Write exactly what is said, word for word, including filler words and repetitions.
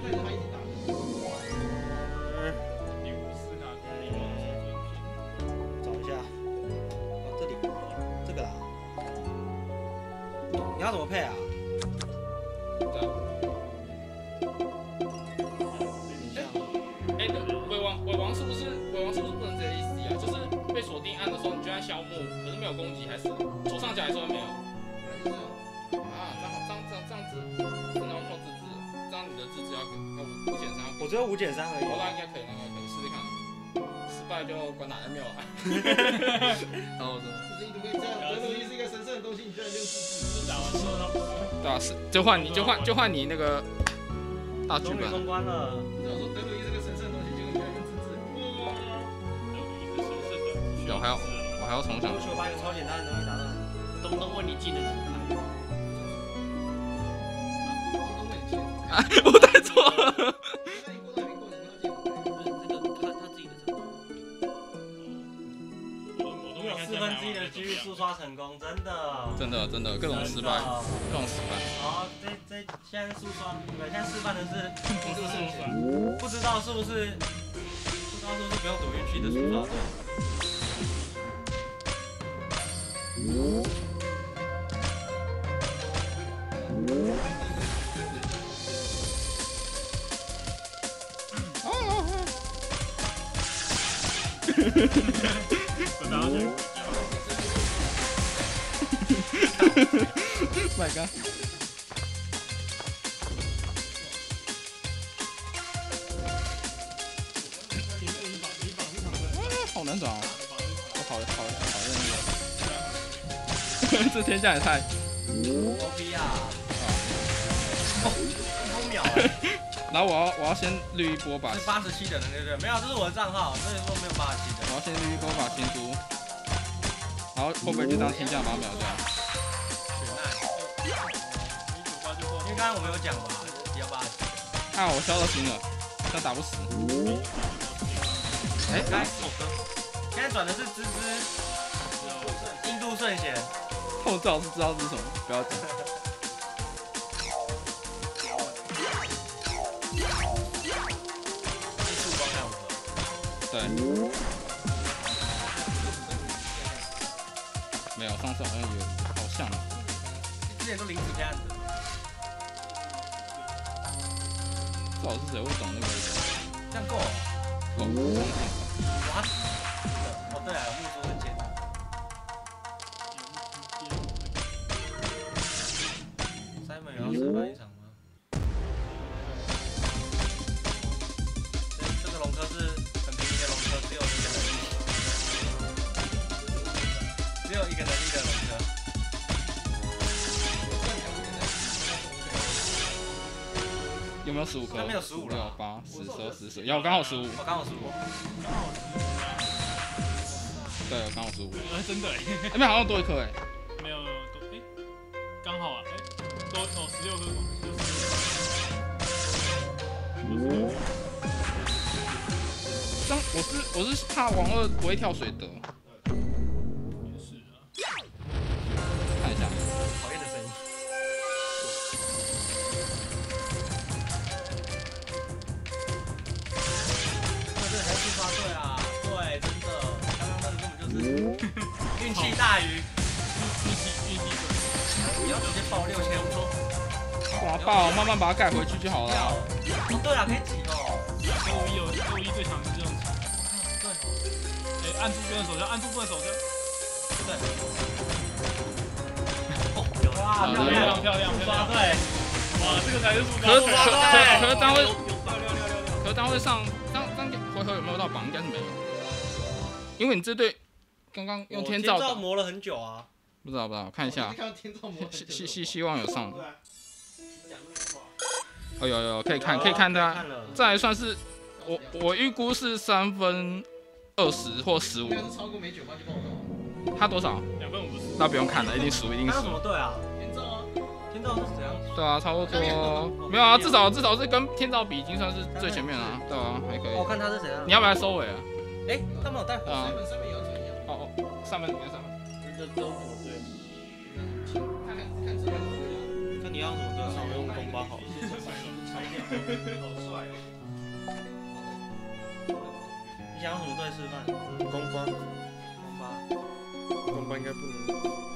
看着他一直打。 第五四拿去利用生存品。 找一下，哦，这里，这个啦。你要怎么配啊？ 对啊。哎，尾王尾王是不是尾王是不是不能直接 E C 啊？就是被锁定按的时候，你就按消木，可是没有攻击，还是左上角还说没有。啊，这样这样这样这样子，真的要靠自制，这样你的自制要要五五减三。 我只有五减三而已。 我那应该可以，那应该可以试试看。失败就管哪人没有了。然后我说， 就是你怎么可以这样？德鲁伊是一个神圣的东西，你居然用自制？ 打完之后他不是。 对啊，是就换你就换就换你那个大剧本。 终于通关了。 我想说德鲁伊是个神圣的东西，结果你居然用自制。 有还要我还要重想。 我把一个超简单的东西打到。 东东问你技能怎么开？ 啊，我带错了。 那你过到还没过，你不要进。 不是这个他他自己的成功。 我你有四分之一的几率速刷成功，真的。 真的真的各种失败，各种失败。 好，这这现在速刷，对，现在示范的是不是速刷，不知道是不是不知道是不是不用赌运气的速刷对。 My God！ 好难转哦！我好好好认真。这天下也太牛逼啊！一秒哎！ 然后我要我要先绿一波把。 是八十七的人对不对？没有，这是我的账号，所以说没有八十七的。 我要先绿一波把新珠，然后会不会就当天降把它秒掉？ 因为刚刚我们有讲吧，只要八十七。 啊，我消到心了，但打不死。哎、欸， 该现在转的是芝芝，印度圣贤。 我最好是知道是什么，不要讲。 技术光亮五对。没有，上次好像有，好像。 之前都临时这样子。 最好是谁会懂那个？ 这样够了。 够。 哇！哦对啊，有木珠很简单。Simon 有要示范一场吗？这这个龙车是很便宜的龙车，只有一个能力，只有一个能力的龙车。 有没有十五颗？ 那没有十五了。 六八十十二十十，有刚好十五。 哦，刚好十五。 对，刚好十五。 哎，真的哎。 那边好像多一颗哎。 没有，都哎，刚好啊，哎，都哦十六颗，六这样我是我是怕王二不会跳水得。 也是啊。 看一下。 讨厌的声音。这才是发对啊，对，真的，刚刚那个根本就是运气大于运气运气你要直接爆六千多。 哇爆，慢慢把它盖回去就好了。 哦，对啊，可以挤哦。 六一有六一最强是这种挤。 对。 哎，按住不能手枪，按住不能手枪。 对。哦，哇，漂亮漂亮漂亮。 对。 哇，这个才是可可可可是单位， 六六六六六。 可是单位上当当回合有没有到榜？应该是没有，因为你这队刚刚用天照。 天照磨了很久啊。 不知道不知道，看一下。希希希希望有上。哦有有有，可以看可以看它。这还算是我我预估是三分二十或十五。 超过没九八就爆了。 他多少？ 两分五十。 那不用看了，一定输一定输。 他什么队啊？ 天照啊。 天照是怎样？ 对啊，差不多。没有啊，至少至少是跟天照比，已经算是最前面了啊。对啊，还可以。 我看他是怎样。 你要不要收尾啊？ 哎，他们有带火。 啊。 上面也要怎样？ 哦哦，上面你看上面。 这都火队。 看看看这个。 看你要什么队，上面用空包好了。 拆掉。 好帅哦！你想要什么队示范？ 公关， 公八。 公关应该不能。